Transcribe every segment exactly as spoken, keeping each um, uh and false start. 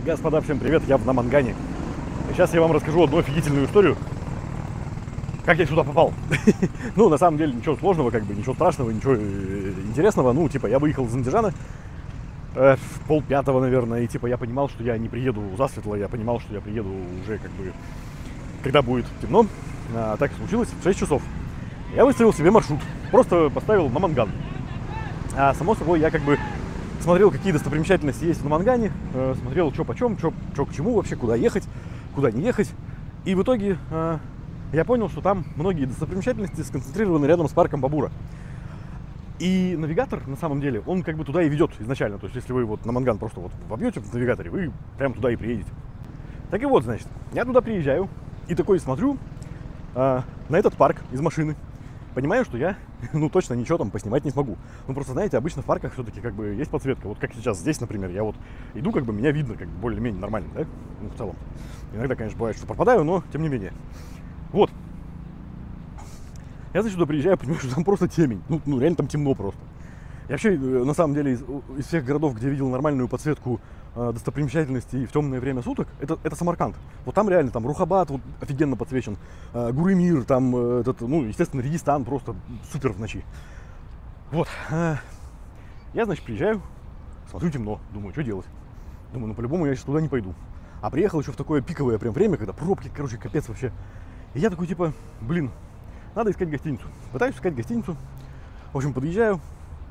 Господа, всем привет, я в Намангане. Сейчас я вам расскажу одну офигительную историю, как я сюда попал. Ну, на самом деле, ничего сложного, как бы, ничего страшного, ничего интересного. Ну, типа, я выехал из Андижана э, в полпятого, наверное, и, типа, я понимал, что я не приеду засветло, я понимал, что я приеду уже, как бы, когда будет темно. А так и случилось, в шесть часов. Я выставил себе маршрут, просто поставил Наманган. А, само собой, я, как бы, смотрел, какие достопримечательности есть в Намангане, э, смотрел, что почем, что к чему вообще, куда ехать, куда не ехать. И в итоге э, я понял, что там многие достопримечательности сконцентрированы рядом с парком Бабура. И навигатор, на самом деле, он как бы туда и ведет изначально. То есть, если вы вот Наманган просто вот вобьете в навигаторе, вы прямо туда и приедете. Так и вот, значит, я туда приезжаю и такой смотрю э, на этот парк из машины. Понимаю, что я, ну, точно ничего там поснимать не смогу. Ну, просто, знаете, обычно в парках все-таки как бы есть подсветка. Вот как сейчас здесь, например, я вот иду, как бы меня видно, как бы более-менее нормально, да? Ну, в целом. Иногда, конечно, бывает, что пропадаю, но тем не менее. Вот. Я, значит, сюда приезжаю, понимаю, что там просто темень. Ну, ну реально там темно просто. Я вообще, на самом деле, из, из всех городов, где я видел нормальную подсветку э, достопримечательностей в темное время суток, это, это Самарканд. Вот там реально, там Рухабад вот, офигенно подсвечен, э, Гурымир, там, э, этот, ну, естественно, Регистан просто супер в ночи. Вот. Э, я, значит, приезжаю, смотрю, темно, думаю, что делать? Думаю, ну, по-любому я сейчас туда не пойду. А приехал еще в такое пиковое прям время, когда пробки, короче, капец вообще. И я такой, типа, блин, надо искать гостиницу. Пытаюсь искать гостиницу. В общем, подъезжаю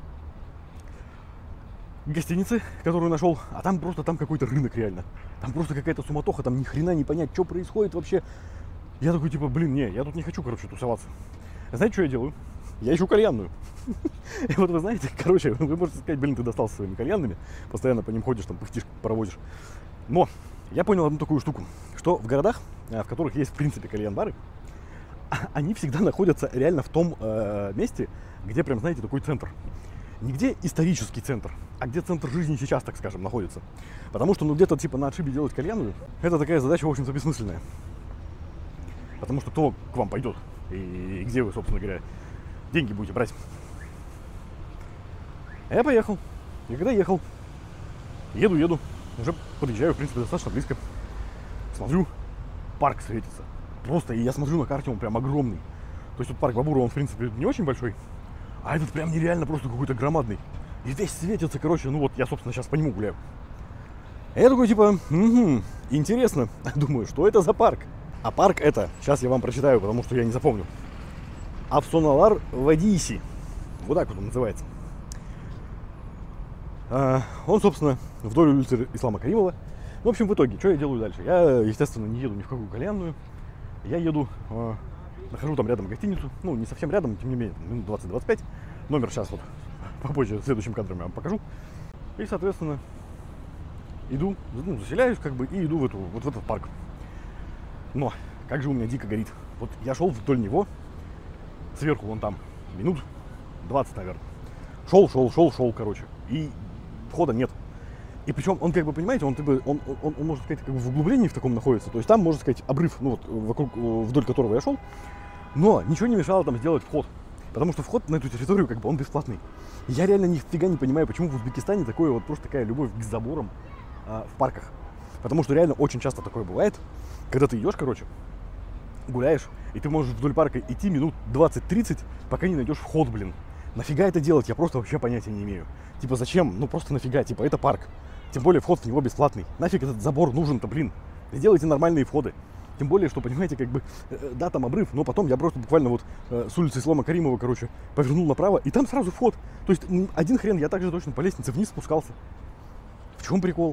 гостиницы, которую нашел, а там просто там какой-то рынок реально. Там просто какая-то суматоха, там ни хрена не понять, что происходит вообще. Я такой, типа, блин, не, я тут не хочу, короче, тусоваться. Знаете, что я делаю? Я ищу кальянную. И вот вы знаете, короче, вы можете сказать, блин, ты достался своими кальянными, постоянно по ним ходишь, там, пыхтишь, проводишь. Но я понял одну такую штуку, что в городах, в которых есть, в принципе, кальян-бары, они всегда находятся реально в том э, месте, где прям, знаете, такой центр. Не где исторический центр, а где центр жизни сейчас, так скажем, находится. Потому что, ну, где-то типа на отшибе делать кальянную, это такая задача, в общем-то, бессмысленная. Потому что кто к вам пойдет и где вы, собственно говоря, деньги будете брать. А я поехал. И когда ехал, еду, еду, уже подъезжаю, в принципе, достаточно близко. Смотрю, парк светится. Просто, и я смотрю на карте, он прям огромный. То есть вот парк Бабура, он, в принципе, не очень большой. А этот прям нереально просто какой-то громадный. И весь светится, короче, ну вот я, собственно, сейчас по нему гуляю. А я такой, типа, угу, интересно. Думаю, что это за парк? А парк это, сейчас я вам прочитаю, потому что я не запомню. Афсоналар Вадиси. Вот так вот он называется. А, он, собственно, вдоль улицы Ислама Каримова. В общем, в итоге, что я делаю дальше? Я, естественно, не еду ни в какую кальянную. Я еду... Нахожу там рядом гостиницу, ну, не совсем рядом, тем не менее, минут двадцать-двадцать пять. Номер сейчас вот попозже, следующим кадром я вам покажу. И, соответственно, иду, ну, заселяюсь как бы и иду в, эту, вот в этот парк. Но, как же у меня дико горит. Вот я шел вдоль него, сверху вон там, минут двадцать, наверное. Шел, шел, шел, шел, короче, и входа нет. И причем он, как бы, понимаете, он, он, он, он, он можно сказать, как бы в углублении в таком находится. То есть там, можно сказать, обрыв, ну вот, вокруг, вдоль которого я шел. Но ничего не мешало там сделать вход. Потому что вход на эту территорию, как бы, он бесплатный. И я реально нифига не понимаю, почему в Узбекистане такое вот просто такая любовь к заборам а, в парках. Потому что реально очень часто такое бывает, когда ты идешь, короче, гуляешь, и ты можешь вдоль парка идти минут двадцать-тридцать, пока не найдешь вход, блин. Нафига это делать? Я просто вообще понятия не имею. Типа, зачем? Ну, просто нафига? Типа, это парк. Тем более, вход в него бесплатный. Нафиг этот забор нужен-то, блин? Сделайте нормальные входы. Тем более, что, понимаете, как бы, э, да, там обрыв, но потом я просто буквально вот э, с улицы Ислама Каримова, короче, повернул направо, и там сразу вход. То есть, один хрен, я также точно по лестнице вниз спускался. В чем прикол?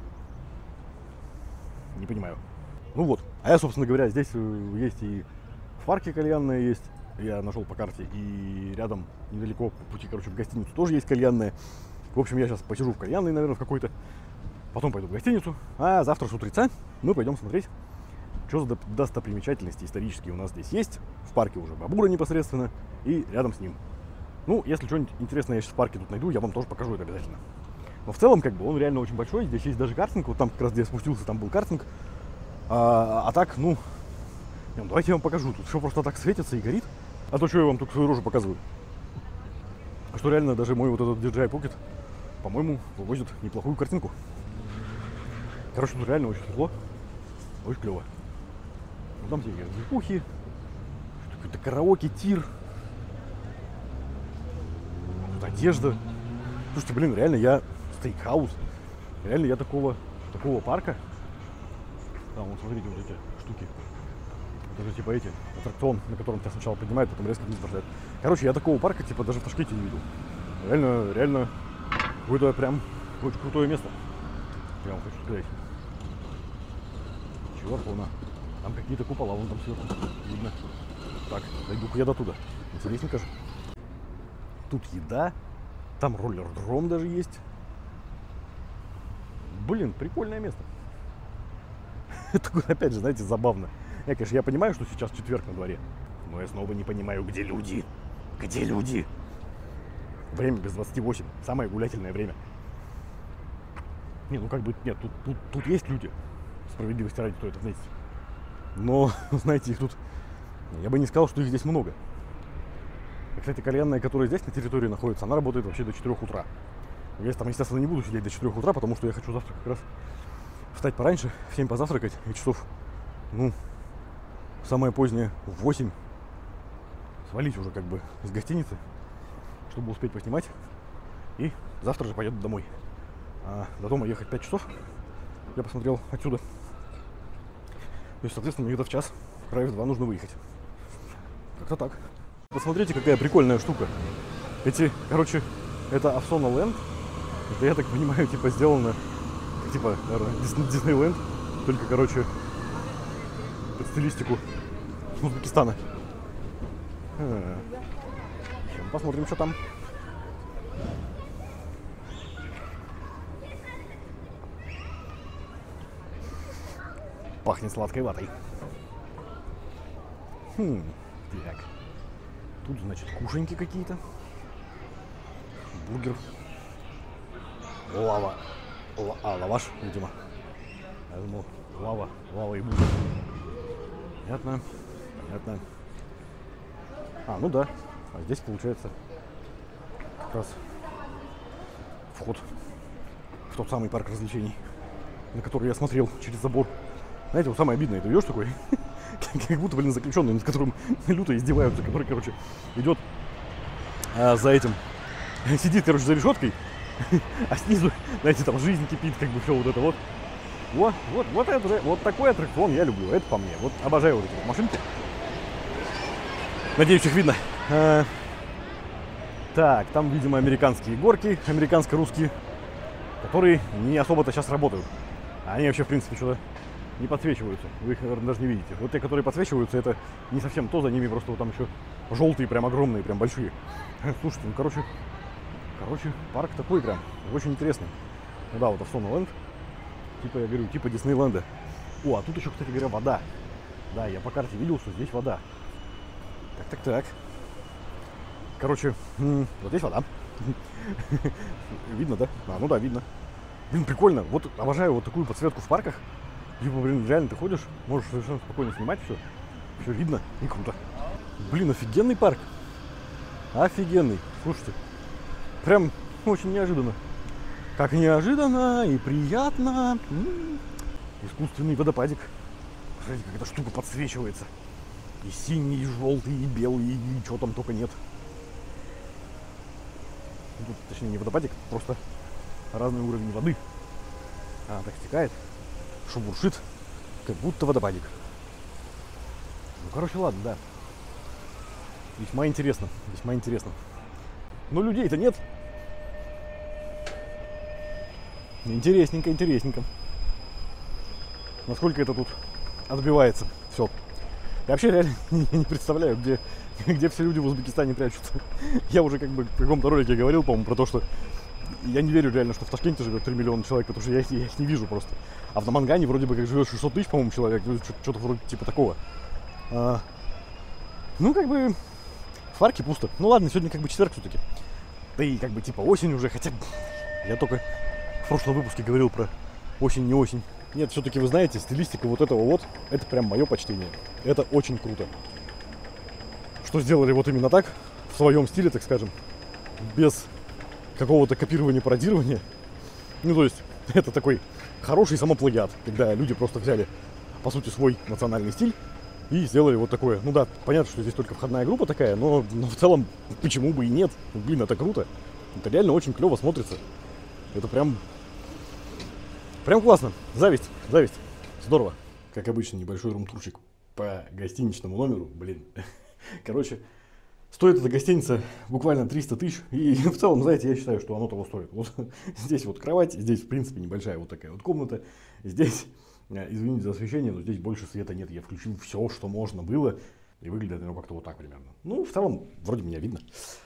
Не понимаю. Ну вот. А я, собственно говоря, здесь есть и в парке кальянная есть. Я нашел по карте, и рядом, недалеко по пути, короче, в гостиницу тоже есть кальянная. В общем, я сейчас посижу в кальянной, наверное, в какой-то. Потом пойду в гостиницу. А завтра с утреца мы пойдем смотреть, что за достопримечательности исторические у нас здесь есть. В парке уже Бабура непосредственно и рядом с ним. Ну, если что-нибудь интересное я сейчас в парке тут найду, я вам тоже покажу это обязательно. Но в целом, как бы, он реально очень большой. Здесь есть даже картинг. Вот там как раз, где я спустился, там был картинг. А, а так, ну, ну, давайте я вам покажу. Тут все просто так светится и горит. А то что я вам только свою рожу показываю. Что реально даже мой вот этот ди джей ай Pocket, по-моему, вывозит неплохую картинку. Короче, тут реально очень светло. Очень клево. Ну, там всякие движухи, какой-то караоке, тир. Тут одежда. Слушайте, блин, реально я стейкхаус. Реально я такого, такого парка. Там, вот смотрите, вот эти штуки. Это же типа эти, аттракцион, на котором тебя сначала поднимают, потом резко вниз бросают. Короче, я такого парка типа даже в Ташкенте не видел. Реально, реально, какое-то прям очень крутое место. Прям хочу сказать. Черт, луна. Там какие-то купола, вон там сверху видно. Так, дойду-ка я до туда. Интересненько же. Тут еда. Там роллер-дром даже есть. Блин, прикольное место. Это, опять же, знаете, забавно. Я, конечно, я понимаю, что сейчас четверг на дворе. Но я снова не понимаю, где люди. Где люди? Время без двадцати восьми. Самое гулятельное время. Не, ну как бы, нет, тут, тут, тут есть люди. Справедливости ради стоит отметить. Но, знаете, их тут... Я бы не сказал, что их здесь много. И, кстати, кальянная, которая здесь на территории находится, она работает вообще до четырёх утра. Я там, естественно, не буду сидеть до четырёх утра, потому что я хочу завтра как раз встать пораньше, в семь позавтракать, и часов, ну, самое позднее, в восемь свалить уже как бы из гостиницы, чтобы успеть поснимать. И завтра же поеду домой. А до дома ехать пять часов, я посмотрел отсюда. То есть, соответственно, мне где-то в час, края в два нужно выехать. Как-то так. Посмотрите, какая прикольная штука. Эти, короче, это Афсона Ленд. Это, я так понимаю, типа сделано, типа, наверное, Диснейленд. Только, короче, под стилистику Узбекистана. А-а-а. Посмотрим, что там. Пахнет сладкой ватой. Хм, так. Тут, значит, кушаньки какие-то. Бургер. Лава. Ла, а, лаваш, видимо. Я думал, лава, лава и бургер. Понятно, понятно. А, ну да. А здесь, получается, как раз вход в тот самый парк развлечений, на который я смотрел через забор. Знаете, вот самое обидное, ты идешь такой, как будто, блин, заключенный, над которым люто издеваются, который, короче, идет а, за этим, сидит, короче, за решеткой, а снизу, знаете, там жизнь кипит, как бы все вот это вот. Вот, вот, вот это, вот такой аттракцион я люблю, это по мне. Вот обожаю вот эти вот машинки. Надеюсь, их видно. А, так, там, видимо, американские горки, американско-русские, которые не особо-то сейчас работают. Они вообще, в принципе, что-то не подсвечиваются. Вы их, наверное, даже не видите. Вот те, которые подсвечиваются, это не совсем то, за ними просто вот там еще желтые, прям огромные, прям большие. Слушайте, ну, короче, короче, парк такой прям, очень интересный. Ну да, вот Афсона Ленд. Типа, я говорю, типа Диснейленда. О, а тут еще, кстати говоря, вода. Да, я по карте видел, что здесь вода. Так, так, так. Короче, вот здесь вода. Видно, да? А, ну да, видно. Блин, прикольно. Вот обожаю вот такую подсветку в парках. Типа, блин, реально ты ходишь, можешь совершенно спокойно снимать все. Все видно и круто. Блин, офигенный парк. Офигенный. Слушайте, прям очень неожиданно. Как неожиданно и приятно. М-м-м. Искусственный водопадик. Смотрите, как эта штука подсвечивается. И синий, и желтый, и белый, и чего там только нет. Тут, точнее, не водопадик, просто разный уровень воды. А, так стекает, шебуршит, как будто водопадик. Ну, короче, ладно, да. Весьма интересно, весьма интересно. Но людей-то нет. Интересненько, интересненько. Насколько это тут отбивается все. Я вообще реально не представляю, где, где все люди в Узбекистане прячутся. Я уже как бы в каком-то ролике говорил, по-моему, про то, что я не верю реально, что в Ташкенте живет три миллиона человек, потому что я их, я их не вижу просто. А в Намангане вроде бы как живет шестьсот тысяч, по-моему, человек, что-то вроде типа такого. А, ну, как бы в парке пусто. Ну ладно, сегодня как бы четверг все-таки. Да и как бы типа осень уже, хотя я только в прошлом выпуске говорил про осень, не осень. Нет, все-таки вы знаете, стилистика вот этого вот, это прям мое почтение. Это очень круто. Что сделали вот именно так, в своем стиле, так скажем, без какого-то копирования, пародирования. Ну, то есть, это такой хороший самоплагиат, когда люди просто взяли, по сути, свой национальный стиль и сделали вот такое. Ну да, понятно, что здесь только входная группа такая, но, но в целом почему бы и нет. Ну, блин, это круто. Это реально очень клево смотрится. Это прям... Прям классно. Зависть, зависть. Здорово. Как обычно, небольшой рум-турчик по гостиничному номеру. Блин. Короче, стоит эта гостиница буквально триста тысяч. И в целом, знаете, я считаю, что оно того стоит. Вот здесь вот кровать, здесь, в принципе, небольшая вот такая вот комната. Здесь, извините за освещение, но здесь больше света нет. Я включил все, что можно было. И выглядит оно как-то вот так примерно. Ну, в целом, вроде меня видно.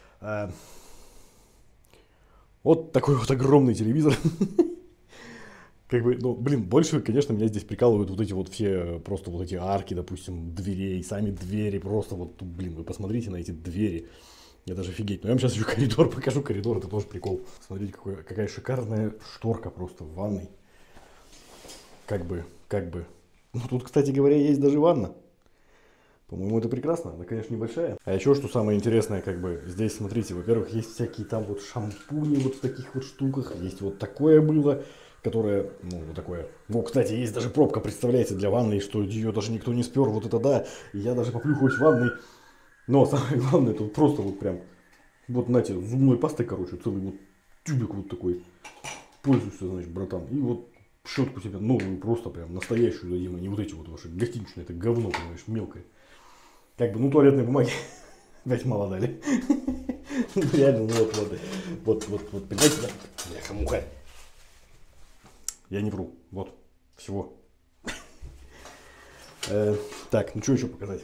Вот такой вот огромный телевизор. Как бы, ну, блин, больше, конечно, меня здесь прикалывают вот эти вот все, просто вот эти арки, допустим, дверей, сами двери, просто вот, блин, вы посмотрите на эти двери. Я даже офигеть. Но я вам сейчас еще коридор покажу, коридор, это тоже прикол. Смотрите, какой, какая шикарная шторка просто в ванной. Как бы, как бы. Ну, тут, кстати говоря, есть даже ванна. По-моему, это прекрасно. Она, конечно, небольшая. А еще, что самое интересное, как бы, здесь, смотрите, во-первых, есть всякие там вот шампуни вот в таких вот штуках. Есть вот такое было, которое, ну, вот такое. Ну, кстати, есть даже пробка, представляете, для ванной, что ее даже никто не спер. Вот это да. И я даже поплюхаюсь в ванной. Но самое главное, тут просто вот прям, вот, знаете, зубной пастой, короче, целый вот тюбик вот такой. Пользуйся, значит, братан. И вот щетку себе новую, просто прям настоящую дадим, а не вот эти вот ваши гостиничные, это говно, понимаешь, мелкое. Как бы, ну, туалетной бумаги опять мало дали. Реально, ну вот, вот, вот, вот, вот, понимаете, да? Бляха-муха. Я не вру, вот, всего. Так, ну что еще показать?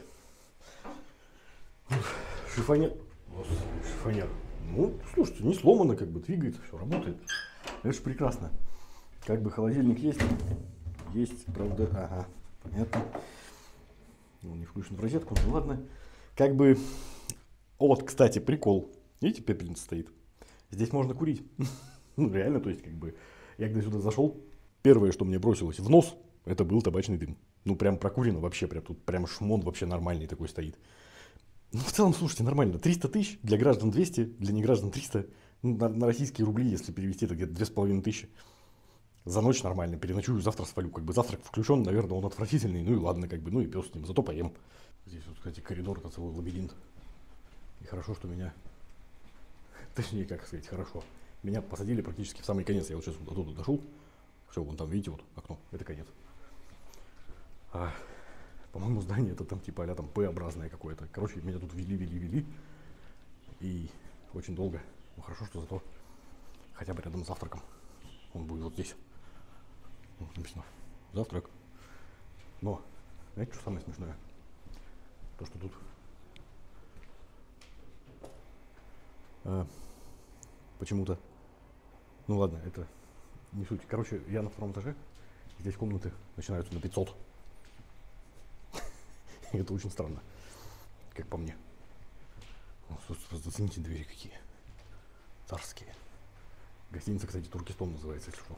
Шифонер. Шифонер. Ну, слушайте, не сломано, как бы двигается, все работает. Это же прекрасно. Как бы холодильник есть. Есть, правда. Ага, понятно. Он не включен в розетку, ну ладно. Как бы. Вот, кстати, прикол. Видите, пепельница стоит. Здесь можно курить. Ну, реально, то есть, как бы. Я когда сюда зашел, первое, что мне бросилось в нос, это был табачный дым. Ну, прям прокурено вообще, прям тут прям шмон вообще нормальный такой стоит. Ну, в целом, слушайте, нормально. триста тысяч, для граждан двести, для неграждан триста. Ну, на, на российские рубли, если перевести, это где-то две с половиной тысячи. За ночь нормально, переночую, завтра свалю. Как бы завтрак включен, наверное, он отвратительный. Ну и ладно, как бы, ну и пес с ним, зато поем. Здесь вот, кстати, коридор, это целый лабиринт. И хорошо, что меня... Точнее, как сказать, хорошо. Меня посадили практически в самый конец. Я вот сейчас вот оттуда дошел. Все, вон там, видите, вот окно, это конец. А, по-моему, здание это там типа а-ля там П-образное какое-то. Короче, меня тут вели, вели, вели. И очень долго. Ну хорошо, что зато хотя бы рядом с завтраком. Он будет вот здесь. Вот написано завтрак. Но, знаете, что самое смешное? То, что тут а, почему-то. Ну ладно, это не суть. Короче, я на втором этаже. Здесь комнаты начинаются на пятьсот. Это очень странно, как по мне. Зацените двери какие. Царские. Гостиница, кстати, Туркестон называется, если что.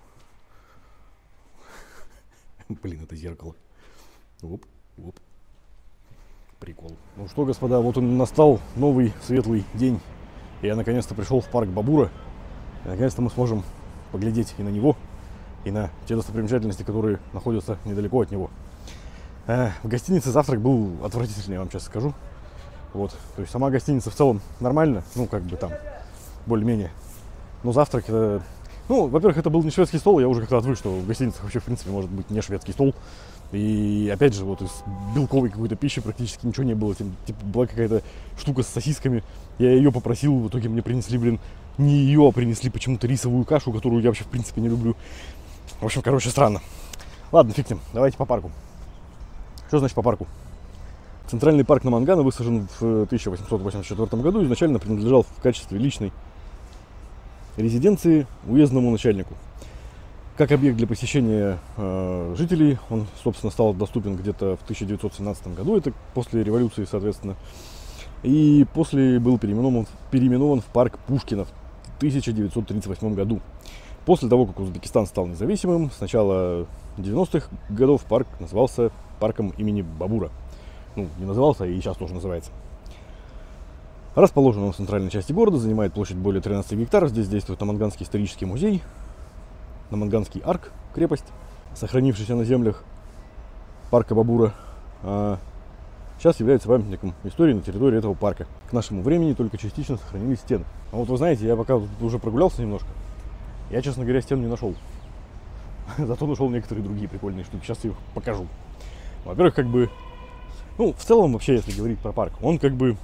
Блин, это зеркало. Оп, оп. Прикол. Ну что, господа, вот он настал новый светлый день. Я наконец-то пришел в парк Бабура. И наконец-то мы сможем поглядеть и на него, и на те достопримечательности, которые находятся недалеко от него. В гостинице завтрак был отвратительный, я вам сейчас скажу. Вот. То есть сама гостиница в целом нормально, ну как бы там более-менее. Но завтрак это... Ну, во-первых, это был не шведский стол, я уже как-то отвык, что в гостиницах вообще в принципе может быть не шведский стол. И опять же, вот из белковой какой-то пищи практически ничего не было. Типа была какая-то штука с сосисками. Я ее попросил, в итоге мне принесли, блин, не ее, а принесли почему-то рисовую кашу, которую я вообще в принципе не люблю. В общем, короче, странно. Ладно, фиг с ним, давайте по парку. Что значит по парку? Центральный парк Намангана высажен в тысяча восемьсот восемьдесят четвёртом году и изначально принадлежал в качестве личной резиденции уездному начальнику. Как объект для посещения э, жителей, он, собственно, стал доступен где-то в тысяча девятьсот семнадцатом году, это после революции, соответственно. И после был переименован, переименован в парк Пушкина в тысяча девятьсот тридцать восьмом году. После того, как Узбекистан стал независимым, с начала девяностых годов парк назывался парком имени Бабура. Ну, не назывался, и сейчас тоже называется. Расположен он в центральной части города, занимает площадь более тринадцати гектаров. Здесь действует Наманганский исторический музей. Наманганский арк, крепость, сохранившаяся на землях парка Бабура, а сейчас является памятником истории на территории этого парка. К нашему времени только частично сохранились стены. А вот вы знаете, я пока уже прогулялся немножко, я, честно говоря, стен не нашел. Зато нашел некоторые другие прикольные штуки. Сейчас я их покажу. Во-первых, как бы, ну, в целом, вообще, если говорить про парк, он как бы,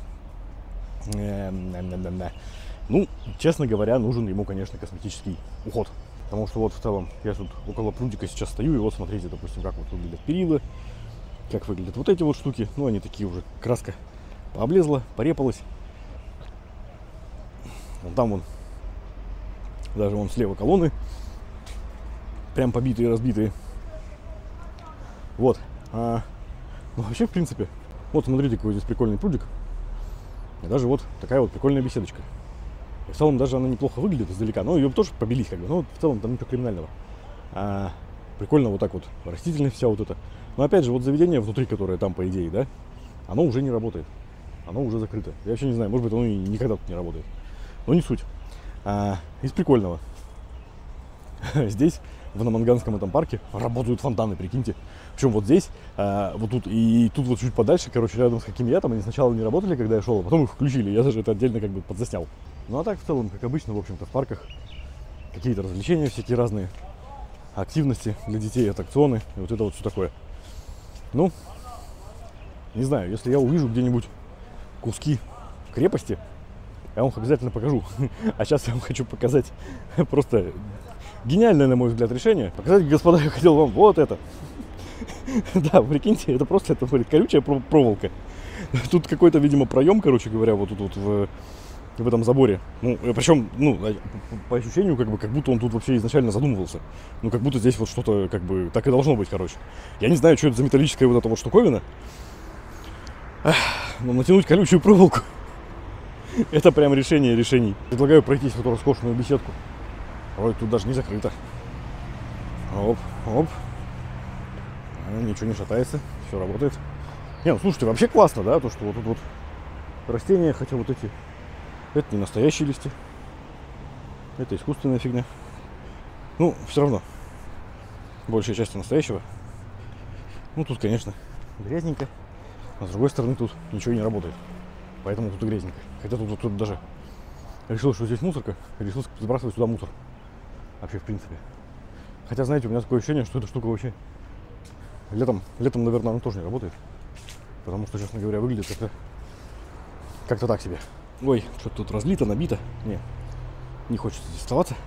ну, честно говоря, нужен ему, конечно, косметический уход. Потому что вот в целом я тут около прудика сейчас стою, и вот смотрите, допустим, как вот выглядят перила, как выглядят вот эти вот штуки. Ну, они такие уже, краска пооблезла, порепалась. Вон там вон, даже вон слева колонны, прям побитые, разбитые. Вот. А, ну, вообще, в принципе, вот смотрите, какой здесь прикольный прудик. И даже вот такая вот прикольная беседочка. И в целом даже она неплохо выглядит издалека. Но ее тоже побелить как бы. Но в целом там ничего криминального. А, прикольно вот так вот растительность вся вот эта. Но опять же, вот заведение внутри, которое там, по идее, да, оно уже не работает. Оно уже закрыто. Я вообще не знаю, может быть, оно и никогда тут не работает. Но не суть. А, из прикольного. Здесь, в Наманганском этом парке, работают фонтаны, прикиньте. Причем вот здесь, а, вот тут и тут вот чуть подальше, короче, рядом с Хакимиятом, они сначала не работали, когда я шел, а потом их включили. Я даже это отдельно как бы подзаснял. Ну а так, в целом, как обычно, в общем-то, в парках какие-то развлечения всякие разные, активности для детей, аттракционы, и вот это вот все такое. Ну, не знаю, если я увижу где-нибудь куски крепости, я вам их обязательно покажу. А сейчас я вам хочу показать просто гениальное, на мой взгляд, решение. Показать, господа, я хотел вам вот это. Да, прикиньте, это просто это, блин, колючая проволока. Тут какой-то, видимо, проем, короче говоря, вот тут вот в, в этом заборе. Ну, причем, ну, по ощущению, как бы, как будто он тут вообще изначально задумывался. Ну, как будто здесь вот что-то, как бы, так и должно быть, короче. Я не знаю, что это за металлическая вот эта вот штуковина. Но натянуть колючую проволоку — это прям решение решений. Предлагаю пройтись в эту роскошную беседку. Ой, тут даже не закрыто. Оп, оп. А, ничего не шатается, все работает. Не, ну слушайте, вообще классно, да, то, что вот тут вот растения, хотя вот эти, это не настоящие листья. Это искусственная фигня. Ну, все равно. Большая часть настоящего. Ну, тут, конечно, грязненько. А с другой стороны, тут ничего не работает. Поэтому тут и грязненько. Хотя тут, тут, тут даже решил, что здесь мусорка, решил сбрасывать сюда мусор. Вообще, в принципе. Хотя, знаете, у меня такое ощущение, что эта штука вообще летом, летом, наверное, она тоже не работает. Потому что, честно говоря, выглядит это как-то так себе. Ой, что-то тут разлито, набито. Не, не хочется здесь оставаться.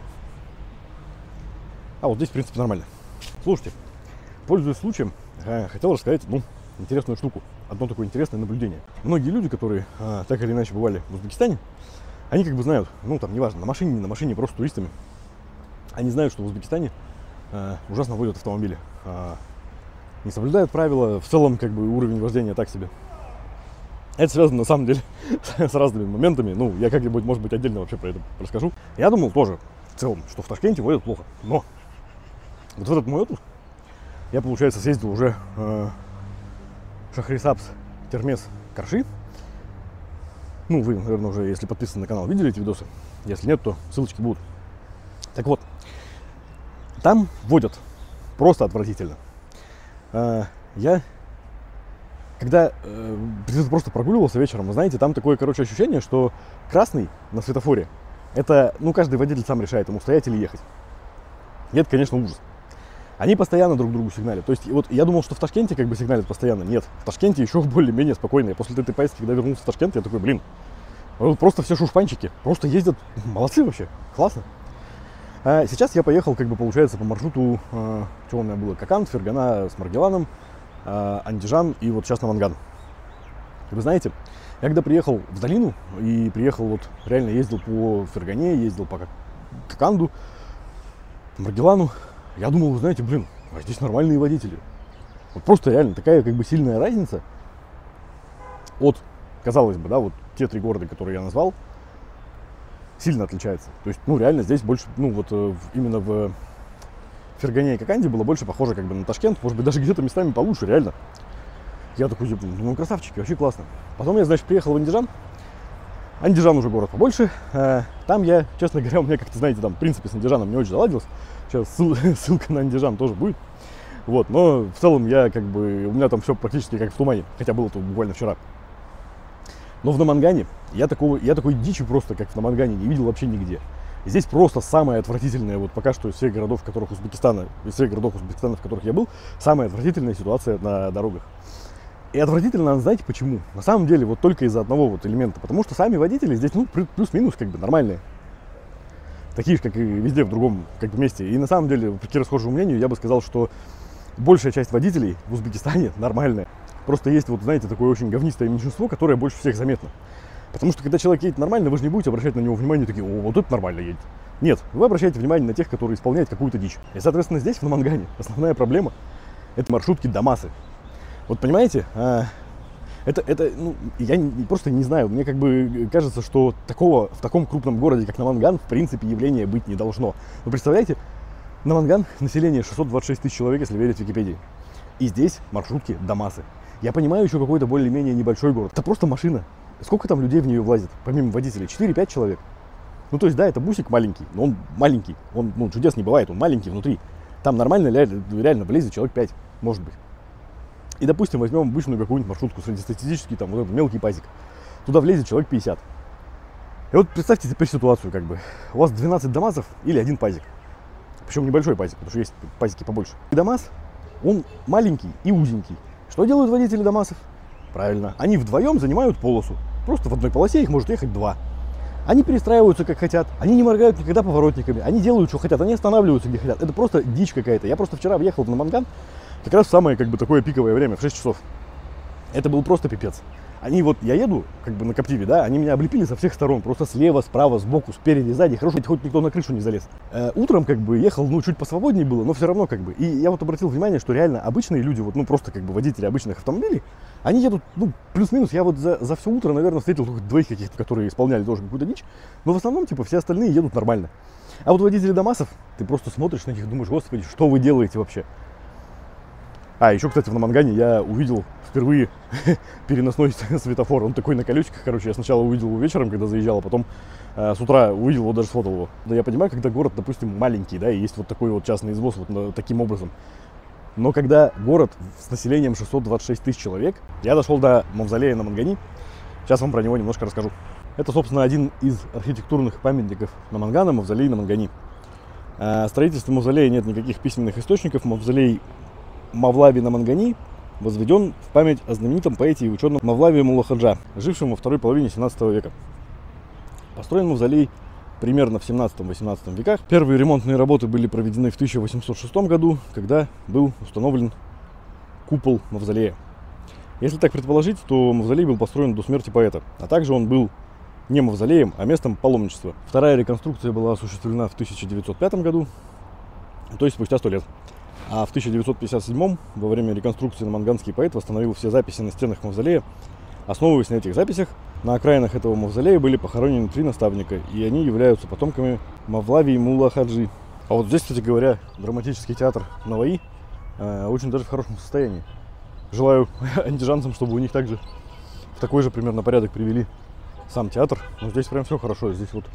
А вот здесь, в принципе, нормально. Слушайте, пользуясь случаем, хотел рассказать, ну, интересную штуку. Одно такое интересное наблюдение. Многие люди, которые а, так или иначе бывали в Узбекистане, они как бы знают, ну там неважно, на машине, не на машине, просто туристами, они знают, что в Узбекистане а, ужасно водят автомобили. А, не соблюдают правила, в целом как бы уровень вождения так себе. Это связано на самом деле с разными моментами. Ну, я как-нибудь, может быть, отдельно вообще про это расскажу. Я думал тоже в целом, что в Ташкенте водят плохо. Но вот в этот мой отпуск я, получается, съездил уже э, Шахрисабз, Термез, Карши. Ну, вы, наверное, уже, если подписаны на канал, видели эти видосы. Если нет, то ссылочки будут. Так вот, там водят просто отвратительно. Э, я, когда э, просто прогуливался вечером, вы знаете, там такое, короче, ощущение, что красный на светофоре, это, ну, каждый водитель сам решает, ему стоять или ехать. И это, конечно, ужас. Они постоянно друг другу сигналят. То есть, вот я думал, что в Ташкенте как бы сигналят постоянно. Нет, в Ташкенте еще более-менее спокойно. Я после этой поездки, когда вернулся в Ташкент, я такой, блин, вот просто все шушпанчики. Просто ездят, молодцы вообще, классно. А сейчас я поехал, как бы, получается, по маршруту, э, что у меня было, Коканд, Фергана с Маргеланом, э, Андижан и вот сейчас Наманган. И вы знаете, я когда приехал в долину и приехал, вот реально ездил по Фергане, ездил по Коканду, по Маргелану, я думал, вы знаете, блин, а здесь нормальные водители. Вот просто реально такая как бы сильная разница от, казалось бы, да, вот те три города, которые я назвал, сильно отличается. То есть, ну, реально здесь больше, ну, вот именно в Фергане и Коканде было больше похоже как бы на Ташкент, может быть, даже где-то местами получше, реально. Я такой, ну, красавчики, вообще классно. Потом я, значит, приехал в Андижан, Андижан уже город побольше. Там я, честно говоря, у меня как-то, знаете, там, в принципе, с Андижаном не очень заладилось. Сейчас ссылка на Андижан тоже будет. Вот, но в целом я как бы, у меня там все практически как в тумане, хотя было это буквально вчера. Но в Намангане я такого, я такой дичи просто, как в Намангане, не видел вообще нигде. И здесь просто самое отвратительное, вот пока что из всех городов, в которых Узбекистана, из всех городов Узбекистана, в которых я был, самая отвратительная ситуация на дорогах. И отвратительно, знаете почему? На самом деле, вот только из-за одного вот элемента. Потому что сами водители здесь, ну, плюс-минус, как бы, нормальные. Такие же, как и везде в другом, как бы, месте. И на самом деле, вопреки расхожему мнению, я бы сказал, что большая часть водителей в Узбекистане нормальная. Просто есть, вот, знаете, такое очень говнистое меньшинство, которое больше всех заметно. Потому что, когда человек едет нормально, вы же не будете обращать на него внимание, такие, о, вот это нормально едет. Нет, вы обращаете внимание на тех, которые исполняют какую-то дичь. И, соответственно, здесь, в Намангане, основная проблема – это маршрутки Дамасы. Вот понимаете, а, это, это, ну, я не, просто не знаю, мне как бы кажется, что такого в таком крупном городе, как Наманган, в принципе, явления быть не должно. Вы представляете, Наманган, население шестьсот двадцать шесть тысяч человек, если верить Википедии. И здесь маршрутки Дамасы. Я понимаю, еще какой-то более-менее небольшой город. Это просто машина. Сколько там людей в нее влазит, помимо водителей? четыре-пять человек. Ну, то есть, да, это бусик маленький, но он маленький. Он, ну, чудес не бывает, он маленький внутри. Там нормально реально, реально влезет человек пять, может быть. И, допустим, возьмем обычную какую-нибудь маршрутку среднестатистический, там, вот этот мелкий пазик. Туда влезет человек пятьдесят. И вот представьте теперь ситуацию, как бы. У вас двенадцать ДАМАЗов или один пазик. Причем небольшой пазик, потому что есть пазики побольше. И ДАМАЗ, он маленький и узенький. Что делают водители ДАМАЗов? Правильно, они вдвоем занимают полосу. Просто в одной полосе их может ехать два. Они перестраиваются как хотят, они не моргают никогда поворотниками, они делают, что хотят, они останавливаются, где хотят. Это просто дичь какая-то. Я просто вчера въехал в Наманган, как раз в самое, как бы, такое пиковое время, в шесть часов. Это был просто пипец. Они вот, я еду, как бы, на Коптиве, да, они меня облепили со всех сторон, просто слева, справа, сбоку, спереди, сзади. Хорошо, хоть никто на крышу не залез. Э, утром, как бы, ехал, ну, чуть посвободнее было, но все равно, как бы. И я вот обратил внимание, что реально обычные люди, вот, ну, просто, как бы, водители обычных автомобилей, они едут, ну, плюс-минус. Я вот за, за все утро, наверное, встретил только двоих каких-то, которые исполняли тоже какую-то дичь. Но в основном, типа, все остальные едут нормально. А вот водители ДАМАСов, ты просто смотришь на них, думаешь, господи, что вы делаете вообще? А, еще, кстати, в Намангане я увидел впервые переносной светофор. Он такой на колесиках, короче. Я сначала увидел его вечером, когда заезжал, а потом э, с утра увидел его, даже сфотал его. Да я понимаю, когда город, допустим, маленький, да, и есть вот такой вот частный извоз вот на, таким образом. Но когда город с населением шестьсот двадцать шесть тысяч человек, я дошел до мавзолея Намангани. Сейчас вам про него немножко расскажу. Это, собственно, один из архитектурных памятников Намангана, мавзолей Намангани. Э, строительство мавзолея нет никаких письменных источников. Мавзолей Мавлави Намангани возведен в память о знаменитом поэте и ученом Мавлави Муллахаджа, жившем во второй половине семнадцатого века. Построен мавзолей примерно в семнадцатом-восемнадцатом веках. Первые ремонтные работы были проведены в тысяча восемьсот шестом году, когда был установлен купол мавзолея. Если так предположить, то мавзолей был построен до смерти поэта, а также он был не мавзолеем, а местом паломничества. Вторая реконструкция была осуществлена в тысяча девятьсот пятом году, то есть спустя сто лет. А в тысяча девятьсот пятьдесят седьмом, во время реконструкции, наманганский поэт восстановил все записи на стенах мавзолея. Основываясь на этих записях, на окраинах этого мавзолея были похоронены три наставника, и они являются потомками Мавлави и Мулла Хаджи. А вот здесь, кстати говоря, драматический театр Наваи э, очень даже в хорошем состоянии. Желаю андижанцам, чтобы у них также в такой же примерно порядок привели сам театр. Но здесь прям все хорошо. Здесь вот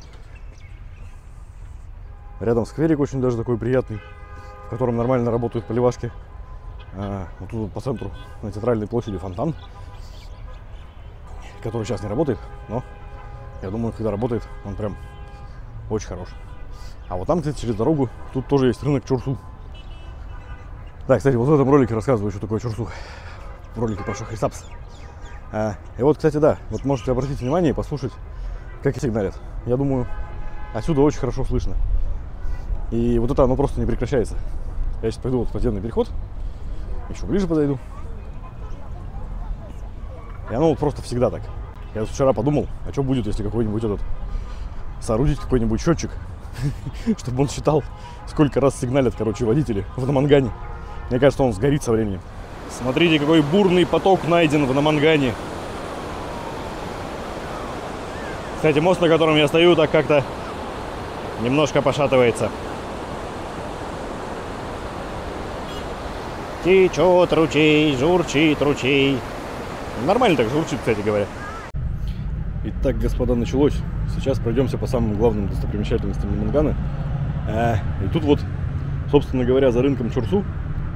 рядом скверик очень даже такой приятный, в котором нормально работают поливашки. А, вот тут вот по центру на Театральной площади фонтан, который сейчас не работает, но я думаю, когда работает, он прям очень хорош. А вот там, кстати, через дорогу, тут тоже есть рынок Чорсу. Да, кстати, вот в этом ролике рассказываю, что такое Чорсу. В ролике про Шахрисабз. А, и вот, кстати, да, вот можете обратить внимание и послушать, как сигналят. Я думаю, отсюда очень хорошо слышно. И вот это оно просто не прекращается. Я сейчас пойду вот в подземный переход, еще ближе подойду. И оно вот просто всегда так. Я вот вчера подумал, а что будет, если какой-нибудь этот соорудить какой-нибудь счетчик, чтобы он считал, сколько раз сигналят, короче, водители в Намангане. Мне кажется, он сгорит со временем. Смотрите, какой бурный поток найден в Намангане. Кстати, мост, на котором я стою, так как-то немножко пошатывается. Течет ручей, журчит ручей. Нормально так журчит, кстати говоря. Так, господа, началось. Сейчас пройдемся по самым главным достопримечательностям Намангана. А, и тут вот, собственно говоря, за рынком Чорсу,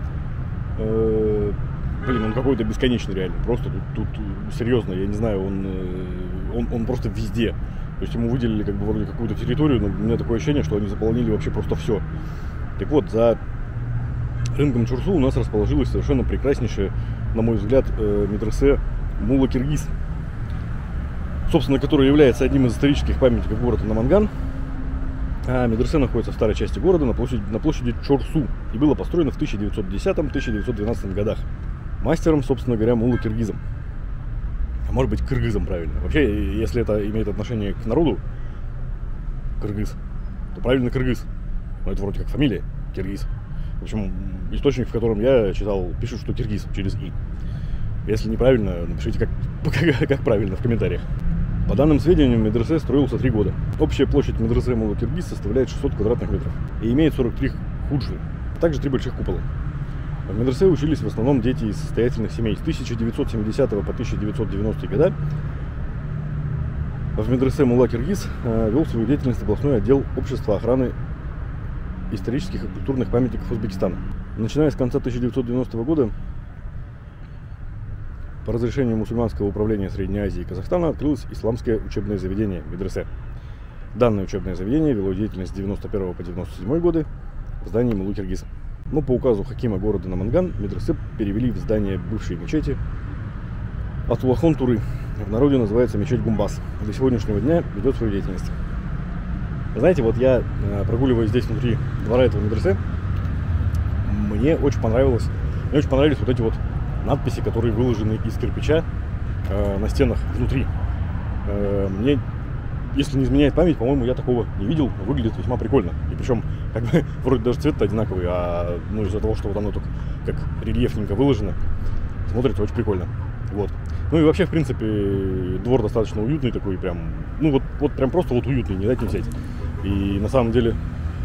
э, блин, он какой-то бесконечный реально. Просто тут, тут серьезно, я не знаю, он, он, он просто везде. То есть ему выделили как бы вроде какую-то территорию, но у меня такое ощущение, что они заполонили вообще просто все. Так вот, за рынком Чорсу у нас расположилась совершенно прекраснейшая, на мой взгляд, э, медресе Мулла Киргиз, собственно, который является одним из исторических памятников города Наманган. А медресе находится в старой части города на площади, на площади Чорсу и было построено в тысяча девятьсот десятом — тысяча девятьсот двенадцатом годах мастером, собственно говоря, Мулла Киргизом. А может быть, кыргызом правильно. Вообще, если это имеет отношение к народу, кыргыз, то правильно кыргыз. Но это вроде как фамилия Киргиз. В общем, источник, в котором я читал, пишут, что Киргиз через «и». Если неправильно, напишите, как, как, как правильно в комментариях. По данным сведениям, медресе строился три года. Общая площадь медресе Мулла Киргиз составляет шестьсот квадратных метров и имеет сорок три худжи, а также три больших купола. В медресе учились в основном дети из состоятельных семей. С тысяча девятьсот семидесятого по тысяча девятьсот девяностые годы в медресе Мулла Киргиз вел свою деятельность областной отдел общества охраны исторических и культурных памятников Узбекистана. Начиная с конца тысяча девятьсот девяностого года, по разрешению мусульманского управления Средней Азии и Казахстана открылось исламское учебное заведение медресе. Данное учебное заведение вело деятельность с девяносто первого по девяносто седьмой годы в здании Муллы Киргиз. Но по указу хакима города Наманган медресе перевели в здание бывшей мечети Атулахон Туры. В народе называется мечеть Гумбас. До сегодняшнего дня ведет свою деятельность. Знаете, вот я, прогуливаясь здесь внутри двора этого медресе, мне очень понравилось, мне очень понравились вот эти вот надписи, которые выложены из кирпича э, на стенах внутри. Э, мне, если не изменяет память, по-моему, я такого не видел. Выглядит весьма прикольно. И причем, как бы, вроде даже цвет-то одинаковый, а ну, из-за того, что вот оно только как рельефненько выложено, смотрится очень прикольно. Вот. Ну и вообще, в принципе, двор достаточно уютный такой, прям, ну вот, вот прям просто вот уютный, не дать не взять. И на самом деле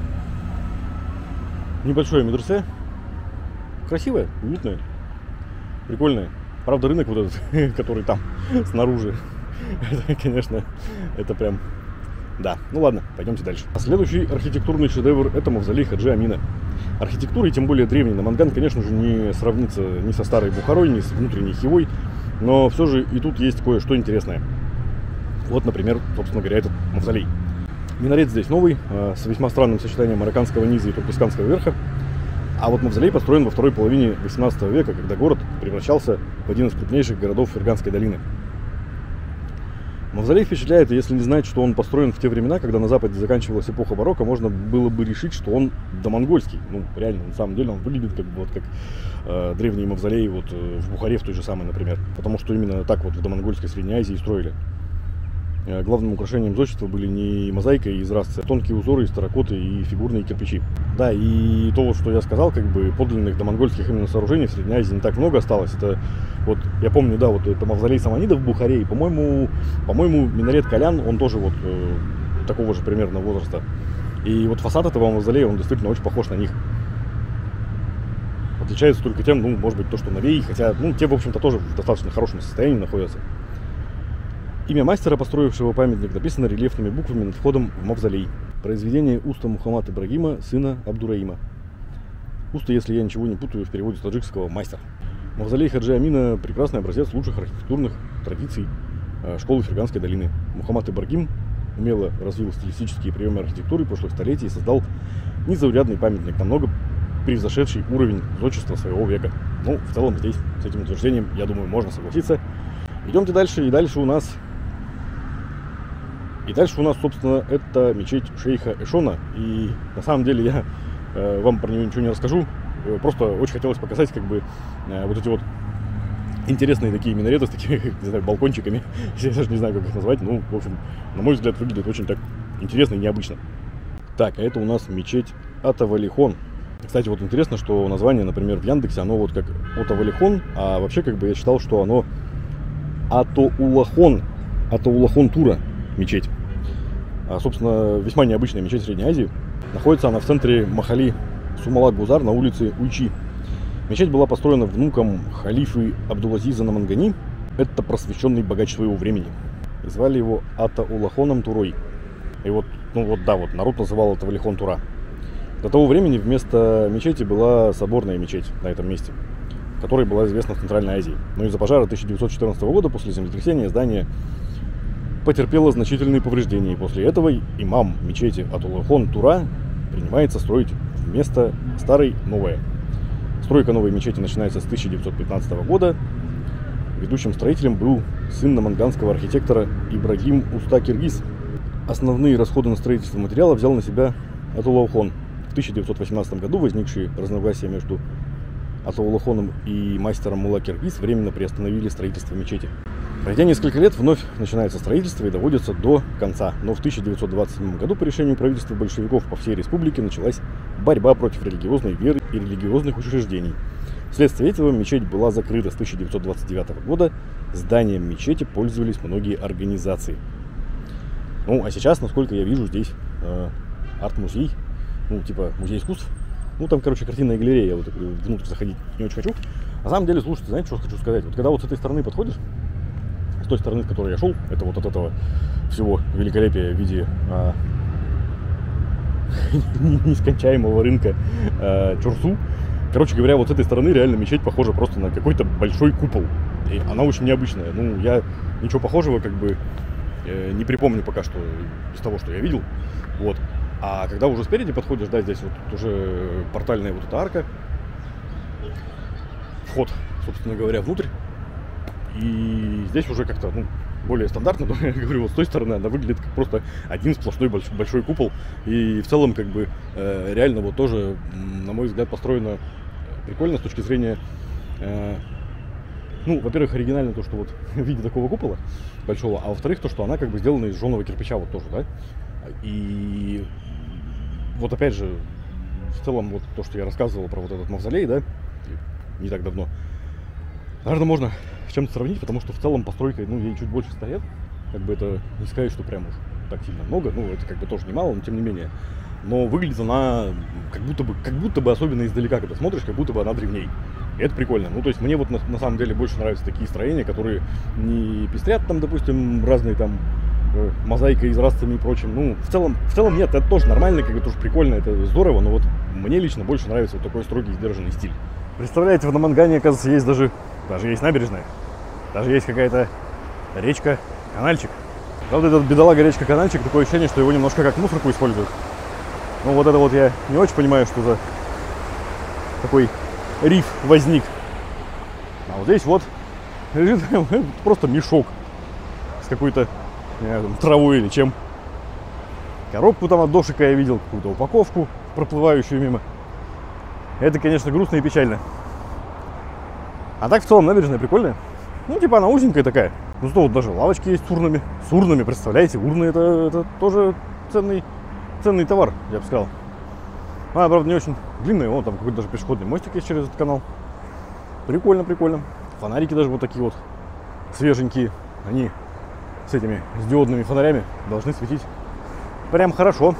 небольшое медресе, красивое, уютное, прикольное. Правда, рынок вот этот, который там снаружи, это, конечно, это прям, да. Ну ладно, пойдемте дальше. Следующий архитектурный шедевр — это мавзолей Хаджи Амина. Архитектура, и тем более древний Наманган, конечно же, не сравнится ни со старой Бухарой, ни с внутренней Хивой, но все же и тут есть кое-что интересное. Вот, например, собственно говоря, этот мавзолей. Минарет здесь новый, с весьма странным сочетанием марокканского низа и туркестанского верха. А вот мавзолей построен во второй половине восемнадцатого века, когда город превращался в один из крупнейших городов Ферганской долины. Мавзолей впечатляет, и если не знать, что он построен в те времена, когда на Западе заканчивалась эпоха барокко, можно было бы решить, что он домонгольский. Ну, реально, на самом деле он выглядит как, вот, как э, древние мавзолеи вот, э, в Бухаре, в той же самой, например. Потому что именно так вот в домонгольской Средней Азии строили. Э, главным украшением зодчества были не мозаика из расцы, а тонкие узоры из терракоты и фигурные кирпичи. Да, и то, что я сказал, как бы подлинных домонгольских именно сооружений в Средней Азии не так много осталось. Это вот, я помню, да, вот это мавзолей Саманидов в Бухаре, и, по-моему, по-моему, минарет Калян, он тоже вот э, такого же примерно возраста. И вот фасад этого мавзолея, он действительно очень похож на них. Отличается только тем, ну, может быть, то, что новее, хотя, ну, те, в общем-то, тоже в достаточно хорошем состоянии находятся. Имя мастера, построившего памятник, написано рельефными буквами над входом в мавзолей. Произведение Уста Мухаммад Ибрагима, сына Абдураима. Уста, если я ничего не путаю, в переводе с таджикского мастер. Мавзолей Хаджи Амина – прекрасный образец лучших архитектурных традиций школы Ферганской долины. Мухаммад Ибрагим умело развил стилистические приемы архитектуры прошлых столетий и создал незаурядный памятник, намного превзошедший уровень зодчества своего века. Ну, в целом, здесь с этим утверждением, я думаю, можно согласиться. Идемте дальше, и дальше у нас... И дальше у нас, собственно, это мечеть шейха Эшона. И на самом деле я э, вам про нее ничего не расскажу. Просто очень хотелось показать, как бы, э, вот эти вот интересные такие минареты с такими, не знаю, балкончиками. Я даже не знаю, как их назвать. Ну, в общем, на мой взгляд, выглядит очень так интересно и необычно. Так, а это у нас мечеть Атавалихон. Кстати, вот интересно, что название, например, в Яндексе, оно вот как Отавалихон, а вообще, как бы, я считал, что оно Атоулахон, Атоулахон Тура мечеть. А, собственно, весьма необычная мечеть Средней Азии. Находится она в центре Махали Сумалак-Гузар на улице Уйчи. Мечеть была построена внуком халифы Абдулазиза Намангани. Это просвещенный богач своего времени. и звали его Ата-Улахоном Турой. И вот, ну вот да, вот народ называл это Валихон Тура. До того времени вместо мечети была соборная мечеть на этом месте, которая была известна в Центральной Азии. Но из-за пожара тысяча девятьсот четырнадцатого года после землетрясения здание потерпело значительные повреждения. И после этого имам мечети Ата-Улахон Тура принимается строить вместо старой новое. Стройка новой мечети начинается с тысяча девятьсот пятнадцатого года. Ведущим строителем был сын наманганского архитектора Ибрагим Уста Киргиз. Основные расходы на строительство материала взял на себя Ата-Улахон. В тысяча девятьсот восемнадцатом году возникшие разногласия между Ата-Улахоном и мастером Мулла Киргиз временно приостановили строительство мечети. Пройдя несколько лет, вновь начинается строительство и доводится до конца. Но в тысяча девятьсот двадцать седьмом году по решению правительства большевиков по всей республике началась борьба против религиозной веры и религиозных учреждений. Вследствие этого мечеть была закрыта с тысяча девятьсот двадцать девятого года. Зданием мечети пользовались многие организации. Ну, а сейчас, насколько я вижу, здесь э, арт-музей, ну, типа музей искусств. Ну, там, короче, картинная галерея, я вот внутрь заходить не очень хочу. На самом деле, слушайте, знаете, что хочу сказать? Вот когда вот с этой стороны подходишь, с той стороны, с которой я шел, это вот от этого всего великолепия в виде а, нескончаемого рынка а, Чорсу. Короче говоря, вот с этой стороны реально мечеть похожа просто на какой-то большой купол. И она очень необычная. Ну, я ничего похожего как бы э, не припомню пока что из того, что я видел. Вот. А когда уже спереди подходишь, да, здесь вот уже портальная вот эта арка. Вход, собственно говоря, внутрь. И здесь уже как-то, ну, более стандартно, но я говорю, вот с той стороны она выглядит как просто один сплошной большой, большой купол. И в целом, как бы, э, реально вот тоже, на мой взгляд, построено прикольно с точки зрения, э, ну, во-первых, оригинально то, что вот в виде такого купола большого, а во-вторых, то, что она как бы сделана из жженого кирпича вот тоже, да. И вот опять же, в целом, вот то, что я рассказывал про вот этот мавзолей, да, не так давно, наверное, можно с чем-то сравнить, потому что в целом постройка, ну, ей чуть больше ста лет. Как бы это не сказать, что прям уж так сильно много, ну, это как бы тоже немало, но тем не менее. Но выглядит она как будто бы, как будто бы особенно издалека, когда смотришь, как будто бы она древней. И это прикольно. Ну, то есть мне вот на, на самом деле больше нравятся такие строения, которые не пестрят там, допустим, разные там э, мозаикой, изразцами и прочим. Ну, в целом, в целом нет, это тоже нормально, как бы тоже прикольно, это здорово, но вот мне лично больше нравится вот такой строгий, сдержанный стиль. Представляете, в Намангане, оказывается, есть даже, даже есть набережная, даже есть какая-то речка, канальчик. Правда, этот бедолага речка-канальчик, такое ощущение, что его немножко как мусорку используют. Ну, вот это вот я не очень понимаю, что за такой риф возник. А вот здесь вот лежит просто мешок с какой-то травой или чем. Коробку там от дошика я видел, какую-то упаковку, проплывающую мимо. Это, конечно, грустно и печально. А так, в целом, набережная прикольная. Ну, типа, она узенькая такая. Ну, что, вот даже лавочки есть с урнами. С урнами, представляете, урны это, это тоже ценный, ценный товар, я бы сказал. Она, правда, не очень длинная. Вон там какой-то даже пешеходный мостик есть через этот канал. Прикольно, прикольно. Фонарики даже вот такие вот свеженькие. Они с этими, с диодными фонарями должны светить прям хорошо.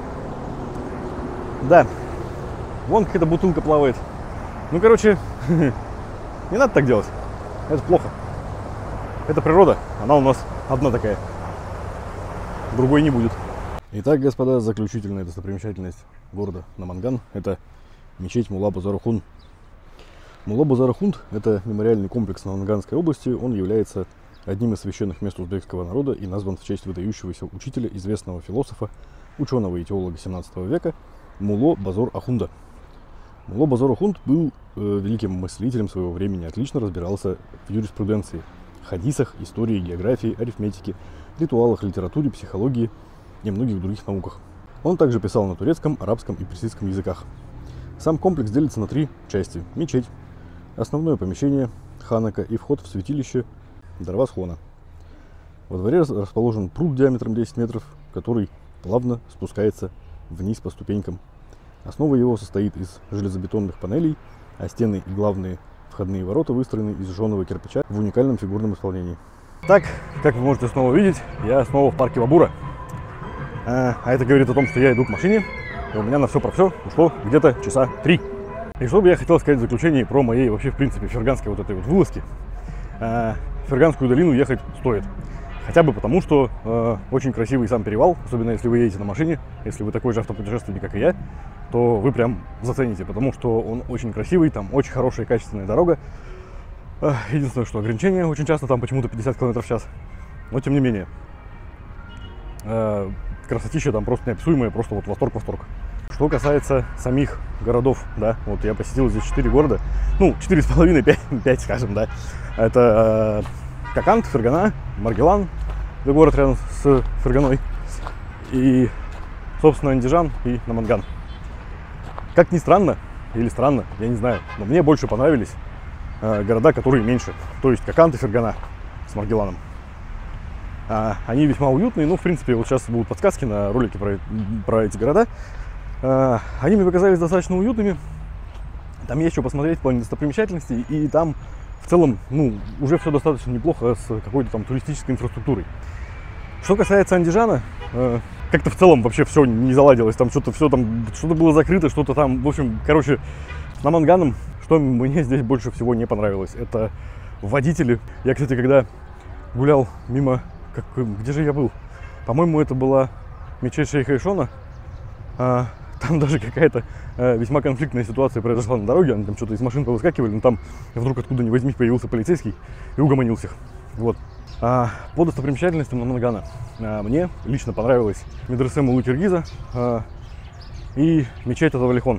Да. Вон какая-то бутылка плавает. Ну, короче, не надо так делать. Это плохо. Это природа. Она у нас одна такая. Другой не будет. Итак, господа, заключительная достопримечательность города Наманган – это мечеть Мулла Базар Ахун. Мулла Базар Ахун – это мемориальный комплекс Наманганской области. Он является одним из священных мест узбекского народа и назван в честь выдающегося учителя, известного философа, ученого и теолога семнадцатого века Мулло Базар Ахунда. Мулло Базар Ахунд был э, великим мыслителем своего времени, отлично разбирался в юриспруденции, хадисах, истории, географии, арифметике, ритуалах, литературе, психологии и многих других науках. Он также писал на турецком, арабском и персидском языках. Сам комплекс делится на три части. Мечеть, основное помещение, ханака и вход в святилище Дарваз-Хона. Во дворе расположен пруд диаметром десять метров, который плавно спускается вниз по ступенькам. Основа его состоит из железобетонных панелей, а стены и главные входные ворота выстроены из жженого кирпича в уникальном фигурном исполнении. Так, как вы можете снова видеть, я снова в парке Бабура. А, а это говорит о том, что я иду к машине, и у меня на все про все ушло где-то часа три. И что бы я хотел сказать в заключении про моей вообще, в принципе, ферганской вот этой вот вылазки. А, в Ферганскую долину ехать стоит. Хотя бы потому, что э, очень красивый сам перевал, особенно если вы едете на машине, если вы такой же автопутешественник, как и я, то вы прям зацените, потому что он очень красивый, там очень хорошая качественная дорога. Э, единственное, что ограничение очень часто там почему-то пятьдесят километров в час, но тем не менее. Э, красотища там просто неописуемая, просто вот восторг-восторг. Что касается самих городов, да, вот я посетил здесь четыре города, ну, четыре с половиной, пять, скажем, да. Это э, Коканд, Фергана, Маргелан, это город рядом с Ферганой, и, собственно, Андижан и Наманган. Как ни странно, или странно, я не знаю, но мне больше понравились э, города, которые меньше, то есть Коканд и Фергана с Маргеланом. А, они весьма уютные, ну, в принципе, вот сейчас будут подсказки на ролике про, про эти города. А, они мне показались достаточно уютными, там есть что посмотреть в плане достопримечательностей, и там в целом, ну, уже все достаточно неплохо с какой-то там туристической инфраструктурой. Что касается Андижана, э, как-то в целом вообще все не заладилось, там что-то все там, что-то было закрыто, что-то там, в общем, короче, с Наманганом, что мне здесь больше всего не понравилось, это водители. Я, кстати, когда гулял мимо, как, где же я был? По-моему, это была мечеть Шейха Ишона. А, там даже какая-то а, весьма конфликтная ситуация произошла на дороге. Они там что-то из машин повыскакивали, но там вдруг откуда ни возьми появился полицейский и угомонил всех. Вот. А, по достопримечательностям Намангана а, мне лично понравилась медресе Муллы Киргиза а, и мечеть Тазавалихон.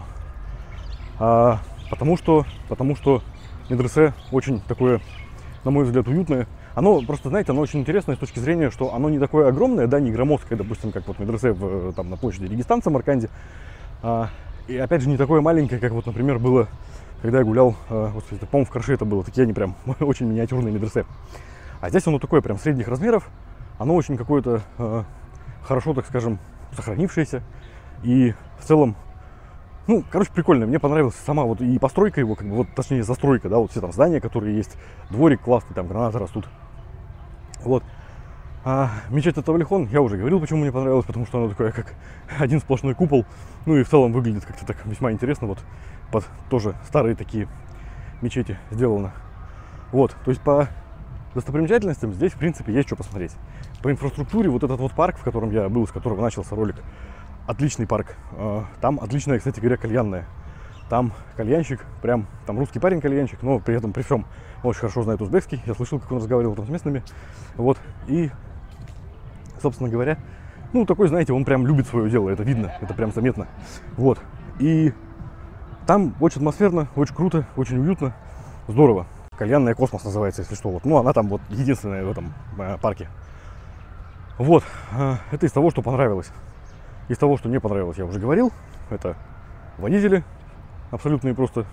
А, потому что, потому что медресе очень такое, на мой взгляд, уютное. Оно просто, знаете, оно очень интересное с точки зрения, что оно не такое огромное, да, не громоздкое, допустим, как вот медресе в, там, на площади Регистан в Самарканде. А, и опять же не такое маленькое, как вот, например, было, когда я гулял, а, вот, по-моему, в Карши это было, такие они прям очень миниатюрные медресе. А здесь оно такое прям средних размеров, оно очень какое-то а, хорошо, так скажем, сохранившееся. И в целом, ну, короче, прикольно. Мне понравилась сама вот и постройка его, как бы, вот, точнее, застройка, да, вот все там здания, которые есть, дворик классный, там гранаты растут. Вот. А мечеть Тазавалихон, я уже говорил, почему мне понравилось, потому что она такая, как один сплошной купол. Ну и в целом выглядит как-то так весьма интересно, вот под тоже старые такие мечети сделано. Вот, то есть по достопримечательностям здесь, в принципе, есть что посмотреть. По инфраструктуре, вот этот вот парк, в котором я был, с которого начался ролик, отличный парк. Там отличная, кстати говоря, кальянная. Там кальянщик, прям, там русский парень кальянщик, но при этом, при всем, очень хорошо знает узбекский. Я слышал, как он разговаривал там с местными. Вот, и, собственно говоря, ну, такой, знаете, он прям любит свое дело, это видно, это прям заметно. Вот, и там очень атмосферно, очень круто, очень уютно, здорово. Кальянная Космос называется, если что. Вот, ну, она там вот единственная в этом э, парке. Вот, э, это из того, что понравилось. Из того, что не понравилось, я уже говорил. Это водители. Абсолютно и просто.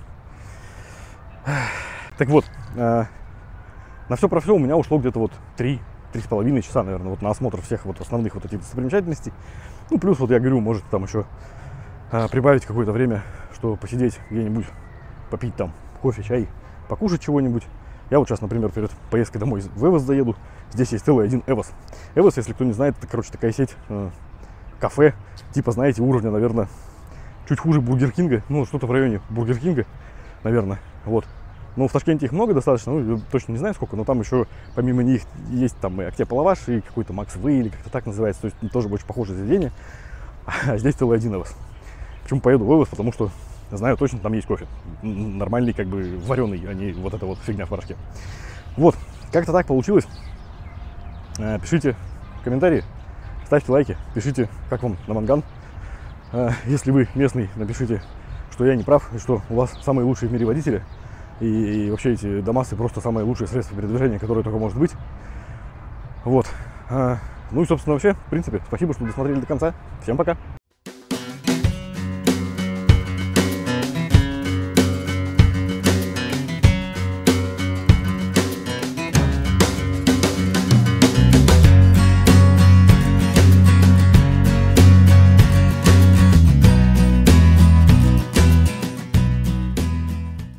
Так вот, э, на все про все у меня ушло где-то вот три три с половиной часа, наверное, вот на осмотр всех вот основных вот этих достопримечательностей. Ну, плюс, вот я говорю, может там еще э, прибавить какое-то время, что посидеть где-нибудь, попить там кофе, чай, покушать чего-нибудь. Я вот сейчас, например, перед поездкой домой в Эвос заеду. Здесь есть целый один Эвос. Эвос, если кто не знает, это, короче, такая сеть э, кафе, типа, знаете, уровня, наверное, чуть хуже Бургер Кинга, ну, что-то в районе Бургер Кинга, наверное, вот. Ну, в Ташкенте их много достаточно, ну, точно не знаю сколько, но там еще, помимо них, есть там и Октябрь Лаваш, и какой-то Макс Вей, или как-то так называется, то есть тоже очень похожее заведение, а здесь целый один Эвос. Почему поеду в Эвос? Потому что знаю точно, там есть кофе, нормальный, как бы, вареный, а не вот эта вот фигня в порошке. Вот, как-то так получилось. Пишите комментарии, ставьте лайки, пишите, как вам Наманган. Если вы местный, напишите, что я не прав, и что у вас самые лучшие в мире водители. И, и вообще эти Дамасы просто самые лучшие средства передвижения, которые только может быть. Вот. Ну и, собственно, вообще, в принципе, спасибо, что досмотрели до конца. Всем пока.